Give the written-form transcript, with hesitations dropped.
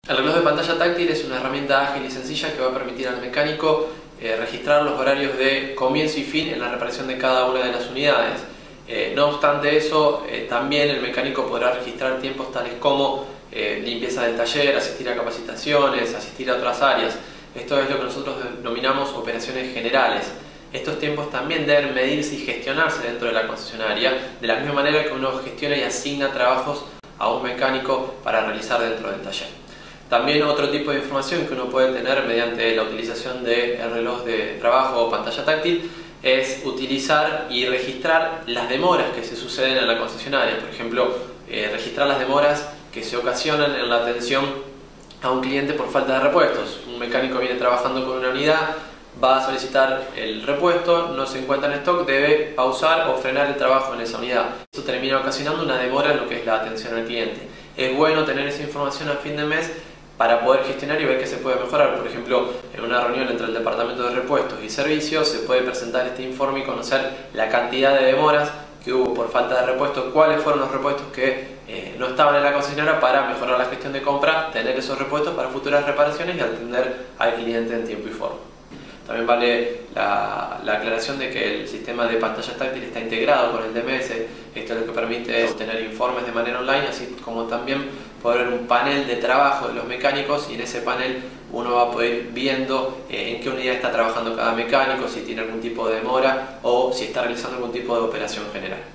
El reloj de pantalla táctil es una herramienta ágil y sencilla que va a permitir al mecánico registrar los horarios de comienzo y fin en la reparación de cada una de las unidades. No obstante eso, también el mecánico podrá registrar tiempos tales como limpieza del taller, asistir a capacitaciones, asistir a otras áreas. Esto es lo que nosotros denominamos operaciones generales. Estos tiempos también deben medirse y gestionarse dentro de la concesionaria, de la misma manera que uno gestiona y asigna trabajos a un mecánico para realizar dentro del taller. También otro tipo de información que uno puede tener mediante la utilización del reloj de trabajo o pantalla táctil es utilizar y registrar las demoras que se suceden en la concesionaria. Por ejemplo, registrar las demoras que se ocasionan en la atención a un cliente por falta de repuestos. Un mecánico viene trabajando con una unidad, va a solicitar el repuesto, no se encuentra en stock, debe pausar o frenar el trabajo en esa unidad. Esto termina ocasionando una demora en lo que es la atención al cliente. Es bueno tener esa información a fin de mes para poder gestionar y ver qué se puede mejorar. Por ejemplo, en una reunión entre el departamento de repuestos y servicios se puede presentar este informe y conocer la cantidad de demoras que hubo por falta de repuestos, cuáles fueron los repuestos que no estaban en la concesionaria para mejorar la gestión de compra, tener esos repuestos para futuras reparaciones y atender al cliente en tiempo y forma. También vale la aclaración de que el sistema de pantallas táctiles está integrado con el DMS. Esto lo que permite es obtener informes de manera online, así como también poder ver un panel de trabajo de los mecánicos, y en ese panel uno va a poder ir viendo en qué unidad está trabajando cada mecánico, si tiene algún tipo de demora o si está realizando algún tipo de operación general.